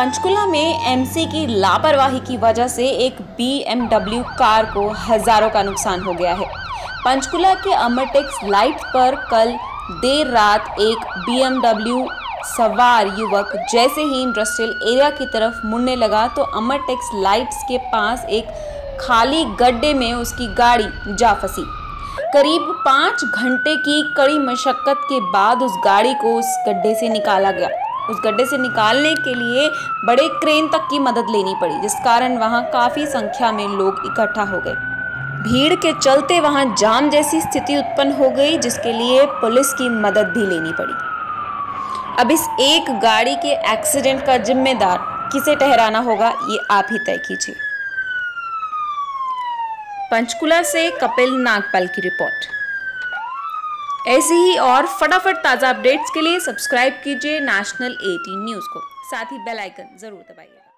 पंचकुला में एमसी की लापरवाही की वजह से एक BMW कार को हजारों का नुकसान हो गया है। पंचकुला के अमरटेक्स लाइट पर कल देर रात एक BMW सवार युवक जैसे ही इंडस्ट्रियल एरिया की तरफ मुड़ने लगा तो अमरटेक्स लाइट्स के पास एक खाली गड्ढे में उसकी गाड़ी जा फंसी। करीब 5 घंटे की कड़ी मशक्कत के बाद उस गाड़ी को उस गड्ढे से निकाला गया। उस गड्ढे से निकालने के लिए बड़े क्रेन तक की मदद लेनी पड़ी, जिस कारण वहां काफी संख्या में लोग इकट्ठा हो गए। भीड़ के चलते वहां जाम जैसी स्थिति उत्पन्न हो गई, जिसके लिए पुलिस की मदद भी लेनी पड़ी। अब इस एक गाड़ी के एक्सीडेंट का जिम्मेदार किसे ठहराना होगा, ये आप ही तय कीजिए। पंचकुला से कपिल नागपाल की रिपोर्ट। ऐसी ही और फटाफट ताज़ा अपडेट्स के लिए सब्सक्राइब कीजिए नेशनल 18 न्यूज़ को, साथ ही बेल आइकन जरूर दबाइएगा।